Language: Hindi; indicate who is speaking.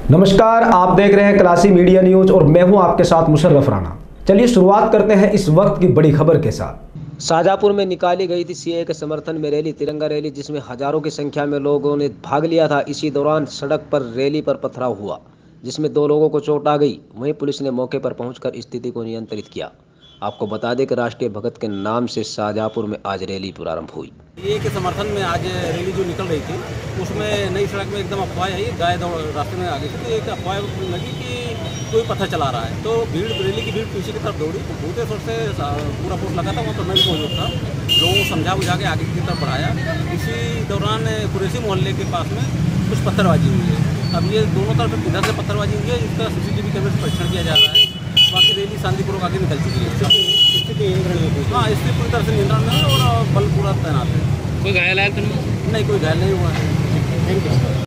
Speaker 1: नमस्कार, आप देख रहे हैं क्लासी मीडिया न्यूज और मैं हूं आपके साथ मुशर्रफ राणा। चलिए शुरुआत करते हैं इस वक्त की बड़ी खबर के साथ।
Speaker 2: शाहजहाँपुर में निकाली गई थी सीएए के समर्थन में रैली, तिरंगा रैली, जिसमें हजारों की संख्या में लोगों ने भाग लिया था। इसी दौरान सड़क पर रैली पर पथराव हुआ, जिसमें 2 लोगों को चोट आ गई। वहीं पुलिस ने मौके पर पहुंचकर स्थिति को नियंत्रित किया। आपको बता दें कि राष्ट्रीय भगत के नाम से शाहजहाँपुर में आज रैली प्रारंभ हुई।
Speaker 3: ये के समर्थन में आज रैली जो निकल रही थी, उसमें नई सड़क में एकदम अफवाह आई, गाय दौड़ रास्ते में आ गई थी। तो एक अफवाह लगी कि कोई पत्थर चला रहा है, तो रैली की भीड़ पीछे की तरफ दौड़ी। तो भूते सोच से पूरा फोर्स लगा था, वहाँ पर मैं भी मौजूद था। लोगों को समझा बुझा के आगे की तरफ बढ़ाया। इसी दौरान कुरैशी मोहल्ले के पास में कुछ पत्थरबाजी हुई है। अब ये दोनों तरफ किधर से पत्थरबाजी हुई है, इसका CCTV कैमरे से परीक्षण किया जा रहा है। बाकी रैली शांतिपूर्वक आगे निकल चुकी है। हाँ, इससे पूरी तरह से नियंत्रण में है और बल पूरा तैनात है।
Speaker 4: कोई घायल है तो
Speaker 3: नहीं, कोई घायल नहीं हुआ है।
Speaker 4: Thank you.